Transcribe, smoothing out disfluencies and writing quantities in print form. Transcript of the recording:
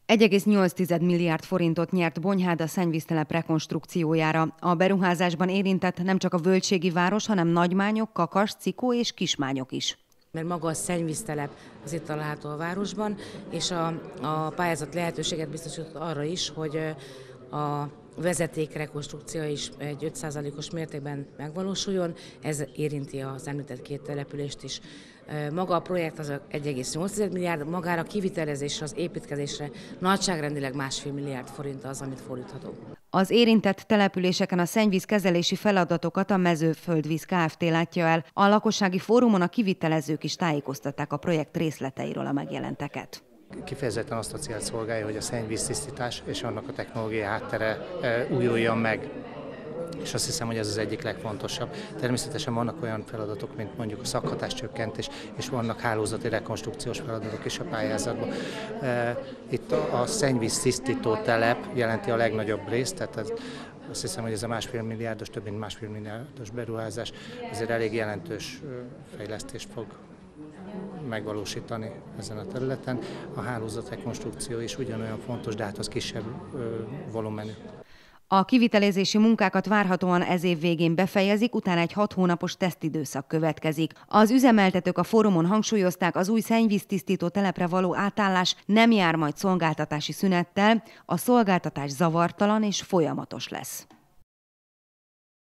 1,8 milliárd forintot nyert Bonyhád a szennyvíztelep rekonstrukciójára. A beruházásban érintett nem csak a Völgységi város, hanem Nagymányok, Kakas, Cikó és Kismányok is. Mert maga a szennyvíztelep az itt található a városban, és a pályázat lehetőséget biztosított arra is, hogy a vezeték rekonstrukció is egy 5%-os mértékben megvalósuljon. Ez érinti az említett két települést is. Maga a projekt az 1,8 milliárd, magára a kivitelezésre, az építkezésre nagyságrendileg 1,5 milliárd forint az, amit fordíthatunk. Az érintett településeken a szennyvízkezelési feladatokat a Mezőföldvíz Kft. Látja el. A lakossági fórumon a kivitelezők is tájékoztatták a projekt részleteiről a megjelenteket. Kifejezetten azt a célt szolgálja, hogy a szennyvíztisztítás és annak a technológiai háttere újuljon meg. És azt hiszem, hogy ez az egyik legfontosabb. Természetesen vannak olyan feladatok, mint mondjuk a szakhatáscsökkentés, és vannak hálózati rekonstrukciós feladatok is a pályázatban. Itt a szennyvíztisztító telep jelenti a legnagyobb részt, tehát azt hiszem, hogy ez a 1,5 milliárdos, több mint 1,5 milliárdos beruházás azért elég jelentős fejlesztést fog megvalósítani ezen a területen. A hálózatrekonstrukció is ugyanolyan fontos, de hát az kisebb volumenű. A kivitelezési munkákat várhatóan ez év végén befejezik, utána egy 6 hónapos tesztidőszak következik. Az üzemeltetők a fórumon hangsúlyozták, az új szennyvíztisztító telepre való átállás nem jár majd szolgáltatási szünettel, a szolgáltatás zavartalan és folyamatos lesz.